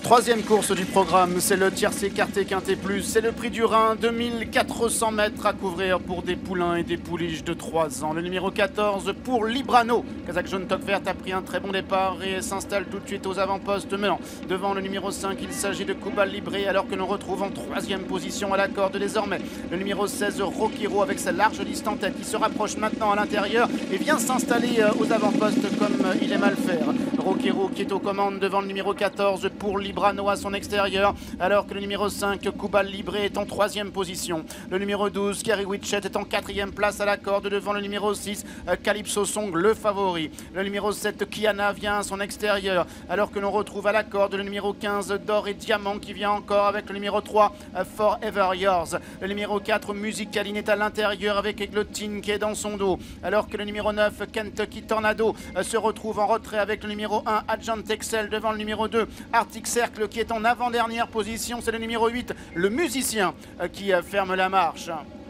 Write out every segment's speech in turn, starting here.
Troisième course du programme, c'est le tiercé écarté quinté plus. C'est le prix du Rhin, 2400 mètres à couvrir pour des poulains et des pouliches de 3 ans. Le numéro 14 pour Librano. Kazakh jaune toque verte a pris un très bon départ et s'installe tout de suite aux avant-postes. Mais non, devant le numéro 5, il s'agit de Cuba Libre, alors que l'on retrouve en troisième position à la corde désormais le numéro 16 Rockero avec sa large liste en tête qui se rapproche maintenant à l'intérieur et vient s'installer aux avant-postes comme il aime à le faire. Rockero qui est aux commandes devant le numéro 14 pour Librano à son extérieur, alors que le numéro 5 Cuba Libre est en troisième position. Le numéro 12 Kerry Witchet est en quatrième place à la corde devant le numéro 6 Calypso Song, le favori. Le numéro 7 Kiana vient à son extérieur, alors que l'on retrouve à la corde le numéro 15 D'Or et Diamant qui vient encore avec le numéro 3 Forever Yours. Le numéro 4 Musicaline est à l'intérieur avec Eglotine qui est dans son dos, alors que le numéro 9 Kentucky Tornado se retrouve en retrait avec le numéro 1 Agent Excel devant le numéro 2 Arctic Cercle qui est en avant-dernière position. C'est le numéro 8 le musicien qui ferme la marche.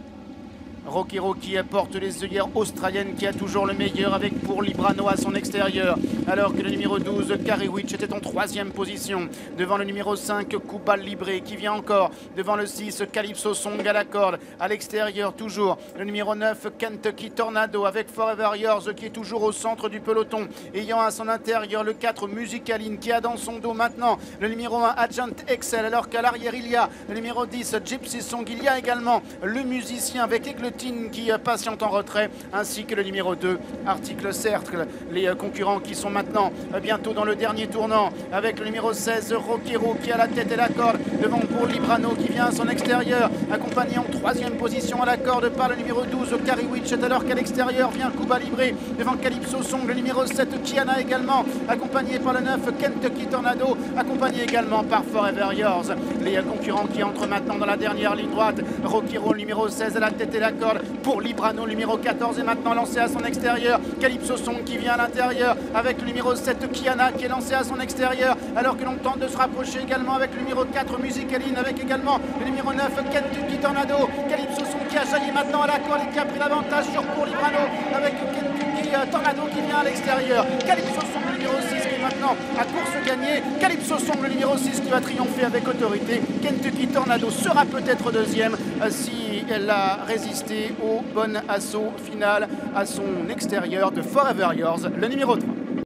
Rockero qui porte les œillères australiennes, qui a toujours le meilleur avec pour Librano à son extérieur, alors que le numéro 12 Kariwich était en troisième position devant le numéro 5 Cuba Libre qui vient encore devant le 6 Calypso Song à la corde. À l'extérieur toujours le numéro 9 Kentucky Tornado avec Forever Yours qui est toujours au centre du peloton, ayant à son intérieur le 4 Musicaline qui a dans son dos maintenant le numéro 1 Agent Excel, alors qu'à l'arrière il y a le numéro 10 Gypsy Song. Il y a également le musicien avec Eglotine qui patiente en retrait, ainsi que le numéro 2 Article Cercle. Les concurrents qui sont maintenant bientôt dans le dernier tournant, avec le numéro 16 Rockero qui a la tête et la corde devant pour Librano qui vient à son extérieur, accompagné en troisième position à la corde par le numéro 12 Kariwich, alors qu'à l'extérieur vient Cuba Libre devant Calypso Song, le numéro 7 Kiana également, accompagné par le 9 Kentucky Tornado, accompagné également par Forever Yours. Les concurrents qui entrent maintenant dans la dernière ligne droite, Rockero le numéro 16 à la tête et la corde pour Librano, le numéro 14 est maintenant lancé à son extérieur. Calypso Song qui vient à l'intérieur avec le numéro 7 Kiana qui est lancé à son extérieur, alors que l'on tente de se rapprocher également avec le numéro 4 Musicaline, avec également le numéro 9 Kentucky Tornado. Calypso Song qui a jailli maintenant à la corde et qui a pris l'avantage sur pour Librano avec Kentucky Tornado qui vient à l'extérieur. Calypso Song le numéro 6 qui est maintenant à course gagnée. Calypso Song le numéro 6 qui va triompher avec autorité. Kentucky Tornado sera peut-être deuxième si elle a résisté au bon assaut final à son extérieur de Forever Yours, le numéro 3.